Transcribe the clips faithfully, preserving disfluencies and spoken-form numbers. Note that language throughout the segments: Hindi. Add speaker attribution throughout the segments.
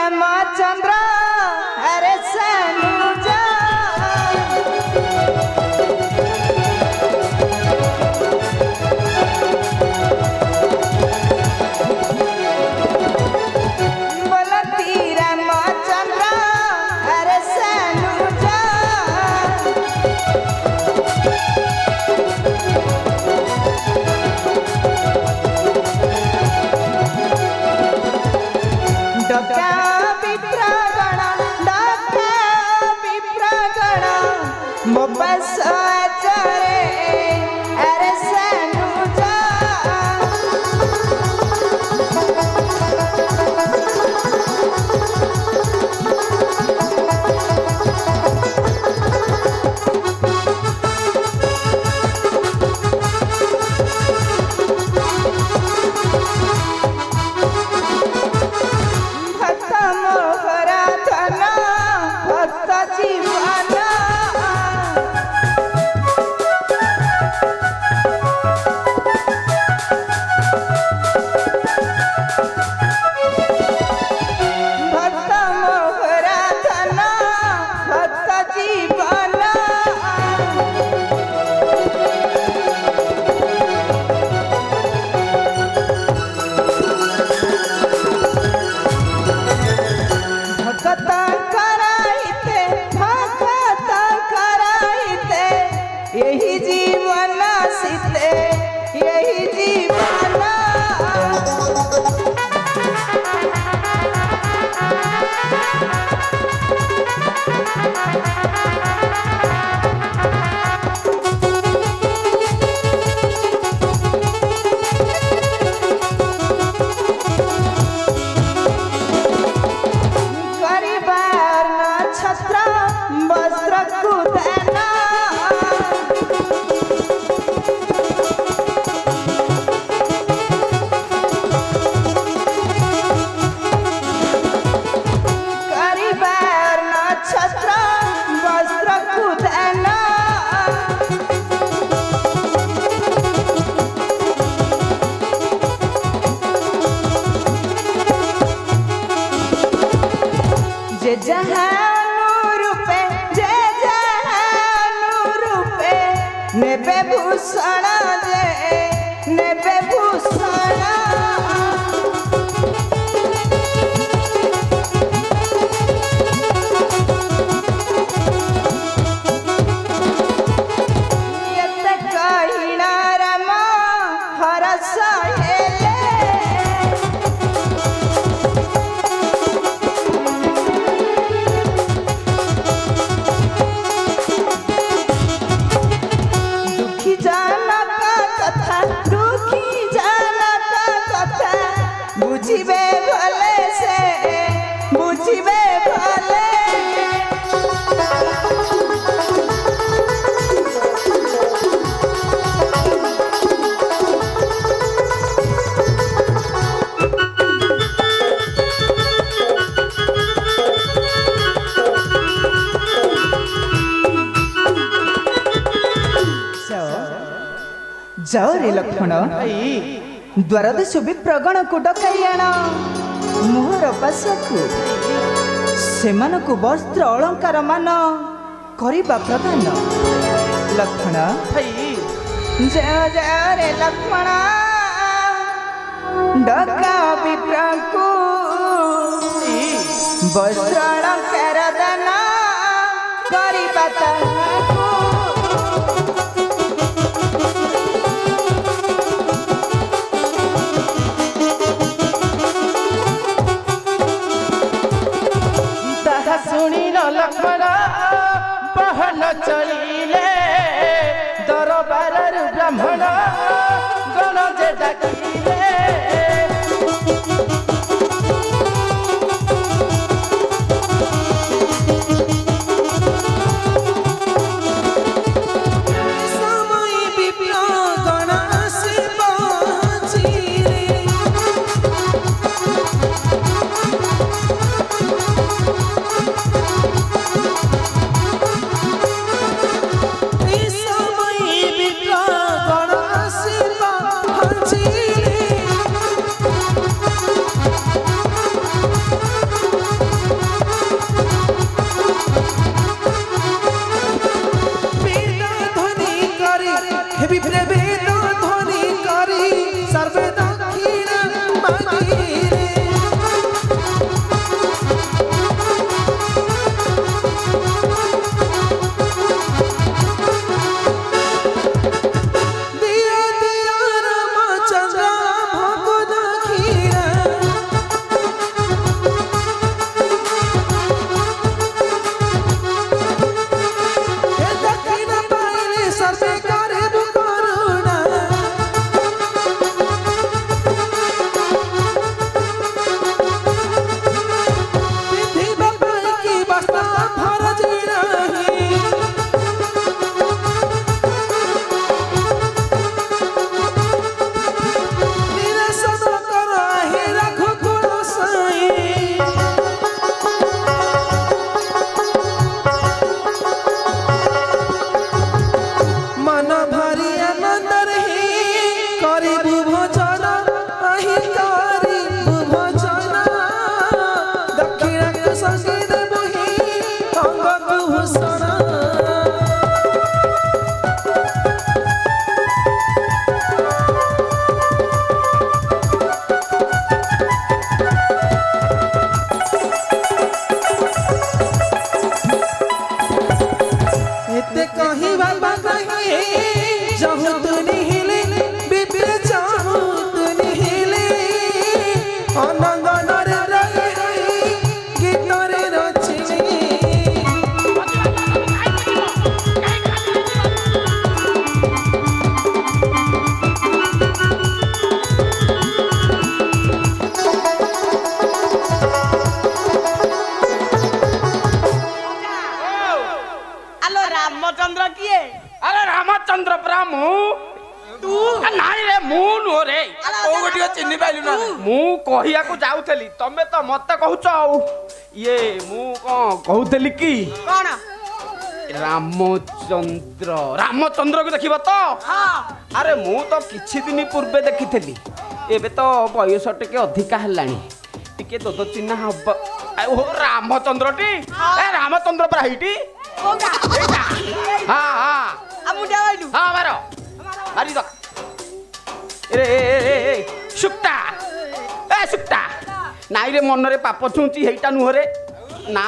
Speaker 1: रामचंद्र अरे सनुजा बोलती रामचंद्र अरे सनुजा डका विप्रगण डका विप्रगण मो बस चरे अरे सनुजा यही जीवन सीते यही जीवन परिवार नक्षत्र वस्त्र कुदना जे जहानुरूपे जे जहानुरूपे नेबे भूषण जे नेबे भूषण यते कहिना राम हरस हेले बुझिबे भले से बुझिबे भले जाओ रे लक्ष्मण द्वारदेश विप्रगण को डकाई आण मोहर पाशकु सेमानकु वस्त्र अलंकार मान करिबा प्रदान लक्ष्मण जय जय रे लक्ष्मण डका विप्रकु वस्त्र अलंकार दान करिबा ताहाकु
Speaker 2: सुनी लक्ष्मण बहन चलिले दरबार ब्राह्मण गण जे डाकिले रामचंद्र परा मु तू नाई रे मु नो रे
Speaker 3: को गोटियो चिन्नी पाइलु ना
Speaker 2: मु कहिया को जाउथली तमे तो मते कहउछ ये मु कोन कहउथली की
Speaker 1: कोन
Speaker 2: रामचंद्र रामचंद्र को देखिबा तो
Speaker 1: हां
Speaker 2: अरे मु तो किछि दिन पूर्वे देखिथली एबे तो बयस टिके अधिका हलानी टिके दद चिन्ह हब O Ramachandra T A Ramachandra परा हिटी
Speaker 1: कोना
Speaker 2: हां हां
Speaker 1: आ मुंडा आइलु
Speaker 2: हां मारो मारी दो रे ए ए सुक्ता ए सुक्ता नाई रे मन रे पाप छुंची हेइटा नुह रे ना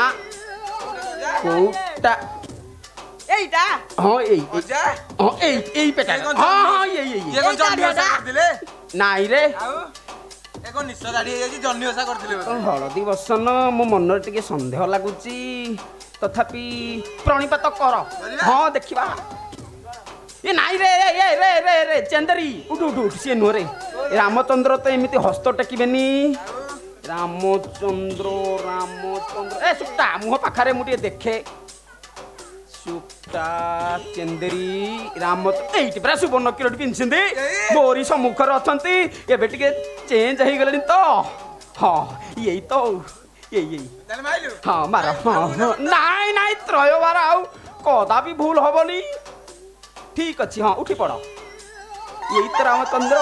Speaker 2: कोटा
Speaker 1: एइटा
Speaker 2: हां एई
Speaker 3: ओजा
Speaker 2: हां एई एई पेटा हां हां एई एई
Speaker 3: ये कोन जन्नी ओसा करदिले
Speaker 2: नाई रे
Speaker 3: आउ एको निश्चय दाडी हे जी जन्नी ओसा करदिले
Speaker 2: हळदी बसन मो मन रे टिके संदेह लागुची तथापि प्रणिपात कर हां देखिबा ये नाई रे ए रे रे रे चंदरी उठ उठ उठ से नो रे रामचंद्र तो एमिति हस्त टेकिबेनी रामचंद्र रामचंद्र ए सुक्ता मुह पाखरे मुटिए देखे सुक्ता चंदरी राम एइति बरा सुवर्ण किरट पिनसिंदी मोरी सम्मुखर अछंती एबे टिके चेंज हेइ गलनी तो हां एई तो एई एई
Speaker 3: चल माइलु
Speaker 2: हां मार हां नाई नाई त्रय बार आउ कदा भी भूल होबनी ठीक अच्छी हाँ उठी पड़ यही तो रामचंद्र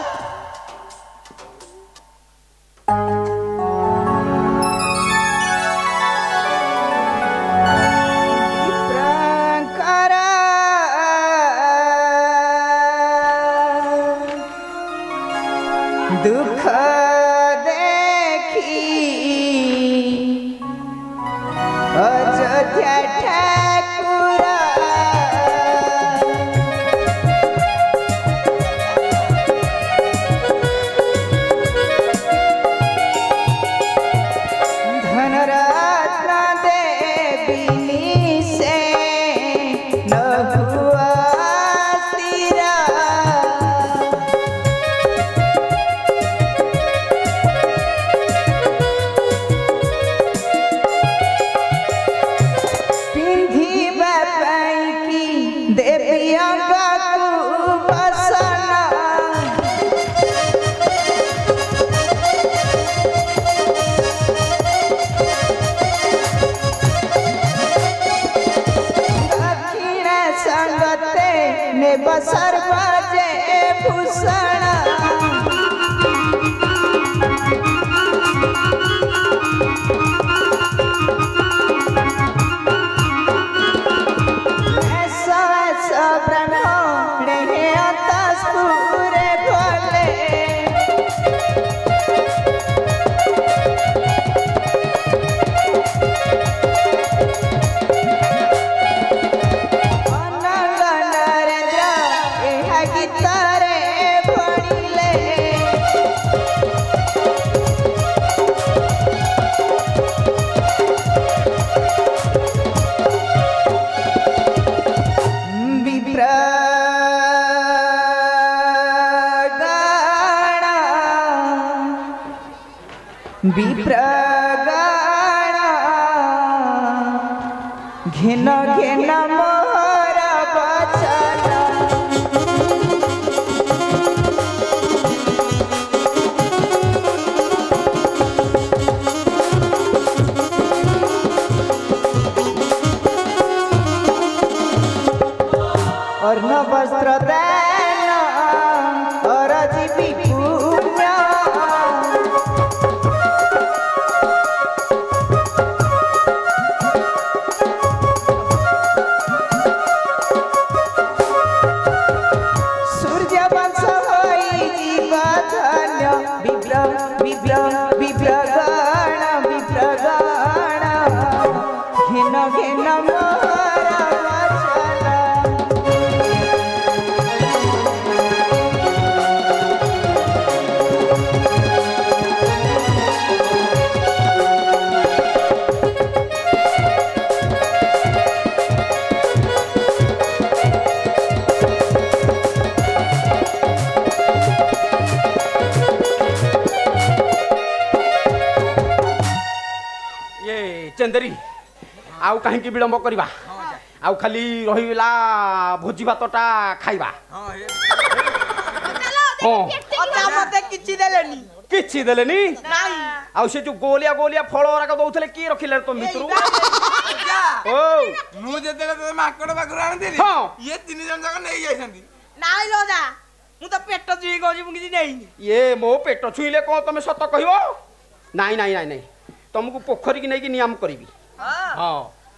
Speaker 1: दुख देखी अयोध्या ठाकुर बसर बाजे भूषण ऐसा ऐसा ब्रह्म रे अंतस पूरे भोले विप्रगणा घिन घिन मोर बचन अर्ण वस्त्र दान और जीवी पुण्य
Speaker 2: चंदरी आउ कहीं विलंब करवा आउ खाली रहिला भोजी भातटा खाइबा
Speaker 3: ହଁ ହେ
Speaker 2: ହଁ
Speaker 1: ଅଜା ମତେ କିଛି ଦେଲେନି
Speaker 2: କିଛି ଦେଲେନି
Speaker 1: ନାଇଁ
Speaker 2: ଆଉ ସେ ଯୋଉ ଗୋଲିଆ ଗୋଲିଆ ଫଳ ଗୁରାକ ଦଉଥିଲେ କିଏ ରଖିଲେ ତମ ଭିତରୁ ଓ
Speaker 3: ମୁଁ ଯେତେବେଳେ ତୋତେ ମାଙ୍କଡ ପାଖରୁ ଆଣିଥିଲି
Speaker 2: ହଁ।
Speaker 3: ଇଏ ତିନି ଜଣ ଯାକ ନେଇ ଯାଇଛନ୍ତି
Speaker 1: ନାଇଁ ଅଜା ମୁଁ ତ ପେଟ ଚୁଇ କହୁଛି ମୁଁ କିଛି ନେଇନି
Speaker 2: ଇଏ ମୋ ପେଟ ଛୁଇଁଲେ କଣ ତମେ ସତ କହିବ ନାଇଁ ନାଇଁ ନାଇଁ ନାଇଁ ତମକୁ ପୋଖରୀ କି ନେଇକି ନିୟମ କରିବି ହଁ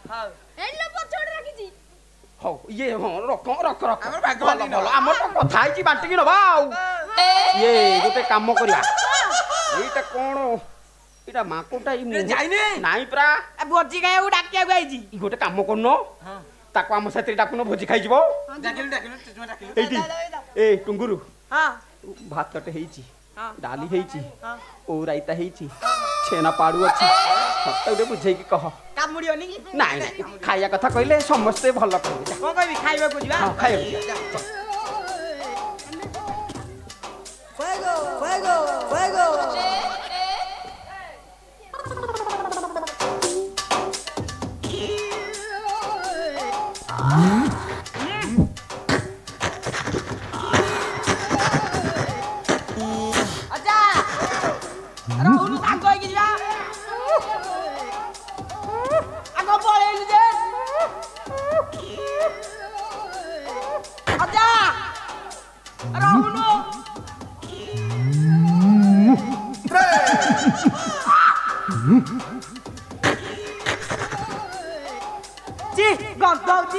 Speaker 2: ହଉ ଇଏ ହଁ ରଖ ରଖ ରଖ
Speaker 3: ଆମର ଭାଗ
Speaker 2: ଭଲ
Speaker 3: ବାଣ୍ଟି
Speaker 2: ଭଲ
Speaker 3: ନବା।
Speaker 2: ଆମର ତ କଥା ହେଇଛି ବାଣ୍ଟିକି ନବା ଆଉ ଇଏ ଗୋଟେ କାମ କରିବା ଏଇଟା କଣ ଏଇଟା ମାଙ୍କଡଟା ଏଇ ମୁହଁ-
Speaker 3: ଯାଇନି
Speaker 2: ନାଇଁ ପରା
Speaker 1: ଭୋଜି ଖାଇବାକୁ ଡାକିବାକୁ ଆଇଛି
Speaker 2: ଇ ଗୋଟେ କାମ କରୁନ ତାକୁ ଆମ ସାଥିରେ ଡାକୁନ ଭୋଜି ଖାଇଯିବ
Speaker 3: ଡାକିଲୁ ଡାକିଲୁ ଚୁଚୁମା ଡାକିଲୁ
Speaker 2: ଏଇଠି ଏ ଟୁଙ୍ଗୁରୁ
Speaker 1: ହଁ
Speaker 2: ଭାତଟେ ହେଇଛି
Speaker 1: ହଁ।
Speaker 2: ଡାଲି ହେଇଛି
Speaker 1: ହଁ।
Speaker 2: ଓଉ ରାଇତା ହେଇଛି ଛେନା ପାଡୁ ଅଛି ତାକୁ ଟିକେ ବୁଝେଇକି କହ
Speaker 1: କାମୁଡିବନି କି
Speaker 2: ନାଇଁ ନାଇଁ ଖାଇବା କଥା କହିଲେ ସମସ୍ତେ ଭଲ କହିବେ ଯା।
Speaker 1: କଣ କହିବି ଖାଇବାକୁ ଯିବା
Speaker 2: ହଁ ଖାଇବାକୁ ଯିବା।
Speaker 1: ଅଜା ରହୁନୁ ସାଙ୍ଗ ହେଇକି ଯିବା ଆଗ ପଳେଇଲୁ ଯେ ଅଜା ରହୁନୁ ଜି ଗନ୍ଧ ହଉଛି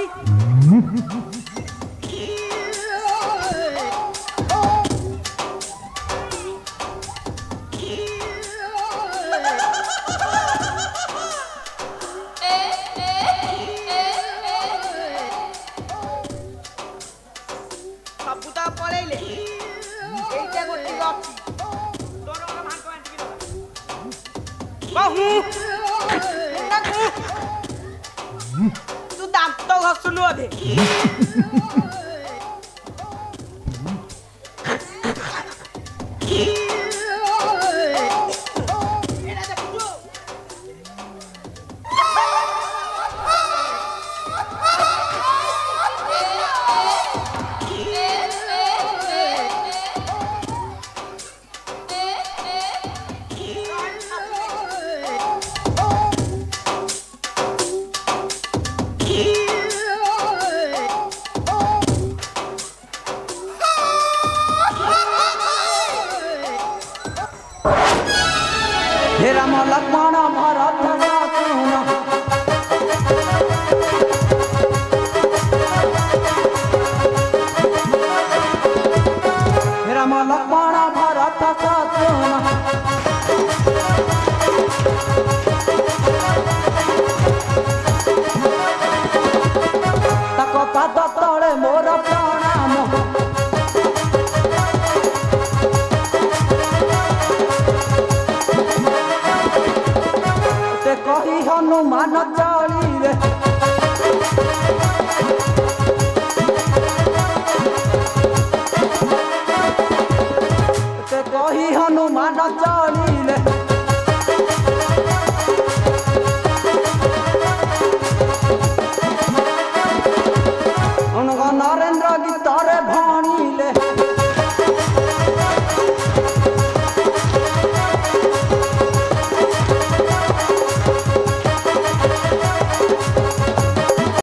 Speaker 1: ସବୁ ତ ପଳେଇଲେ ଏଇଟା ଗୋଟେ ଅଛି ତୋର ମୋର ଭାଗ ବାଣ୍ଟିକି ଦବା ବହୁ ତୁ ଦାନ୍ତ ଘଷୁଲୁ ଅଧେ हे राम लक्ष्मण भरत शत्रुघ्न हे राम लक्ष्मण भरत शत्रुघ्न तक पाद तले मोर प्रणाम ते कही हनुमान चालीरे ते कही हनुमान चालीरे नरेंद्र गीतरे भ